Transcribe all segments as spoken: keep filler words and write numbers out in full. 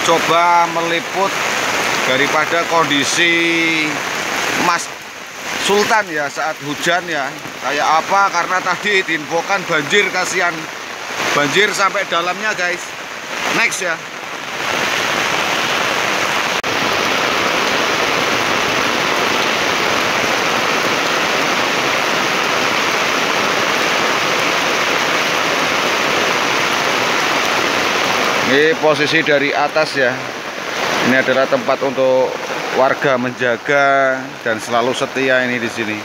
coba meliput daripada kondisi Mas Sultan ya saat hujan ya kayak apa, karena tadi diinfokan banjir, kasihan banjir sampai dalamnya guys. Next ya. Ini posisi dari atas ya. Ini adalah tempat untuk warga menjaga dan selalu setia ini di sini.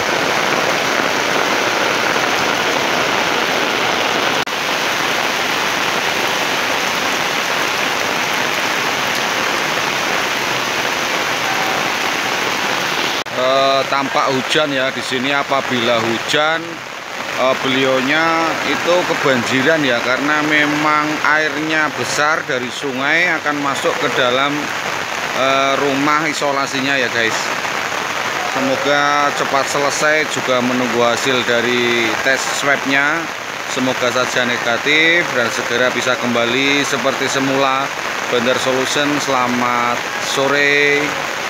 E, tampak hujan ya di sini. Apabila hujan, e, beliaunya itu kebanjiran ya, karena memang airnya besar dari sungai akan masuk ke dalam e, rumah isolasinya ya guys. Semoga cepat selesai, juga menunggu hasil dari tes swabnya. Semoga saja negatif dan segera bisa kembali seperti semula. Bandar Solution, selamat sore.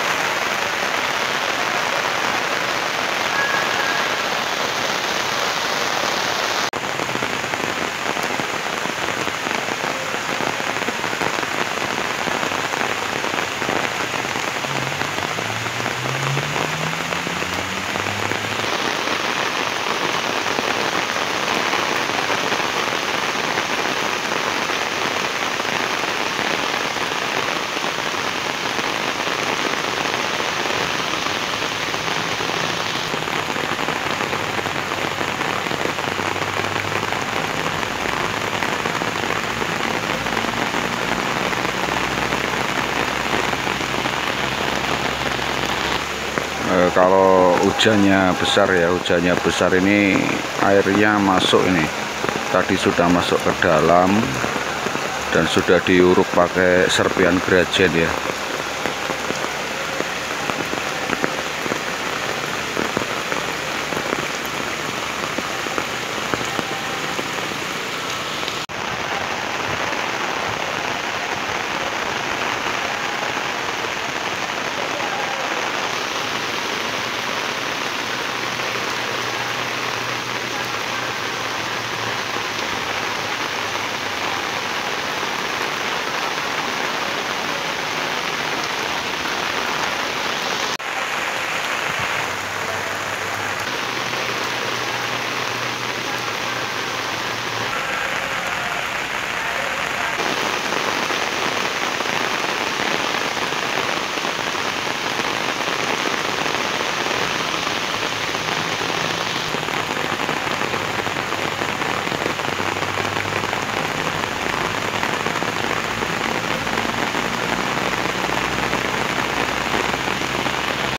E, kalau hujannya besar ya, hujannya besar ini airnya masuk ini. Tadi sudah masuk ke dalam dan sudah diuruk pakai serpian grajen ya.